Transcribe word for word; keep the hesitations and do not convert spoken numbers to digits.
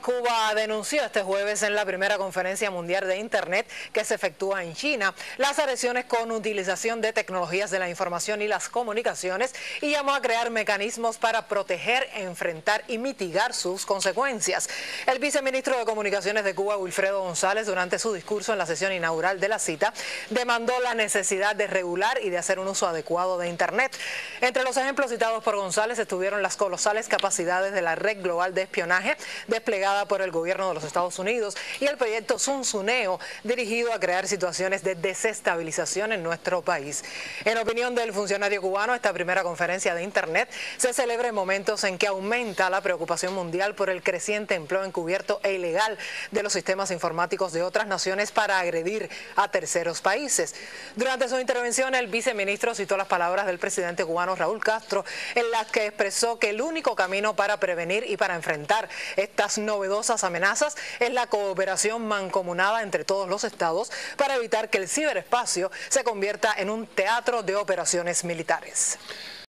Cuba denunció este jueves en la primera conferencia mundial de Internet que se efectúa en China las agresiones con utilización de tecnologías de la información y las comunicaciones y llamó a crear mecanismos para proteger, enfrentar y mitigar sus consecuencias. El viceministro de Comunicaciones de Cuba, Wilfredo González, durante su discurso en la sesión inaugural de la cita, demandó la necesidad de regular y de hacer un uso adecuado de Internet. Entre los ejemplos citados por González estuvieron las colosales capacidades de la red global de espionaje desplegada por el gobierno de los Estados Unidos y el proyecto Zunzuneo, dirigido a crear situaciones de desestabilización en nuestro país. En opinión del funcionario cubano, esta primera conferencia de Internet se celebra en momentos en que aumenta la preocupación mundial por el creciente empleo encubierto e ilegal de los sistemas informáticos de otras naciones para agredir a terceros países. Durante su intervención, el viceministro citó las palabras del presidente cubano Raúl Castro, en las que expresó que el único camino para prevenir y para enfrentar estas novedosas amenazas es la cooperación mancomunada entre todos los estados para evitar que el ciberespacio se convierta en un teatro de operaciones militares.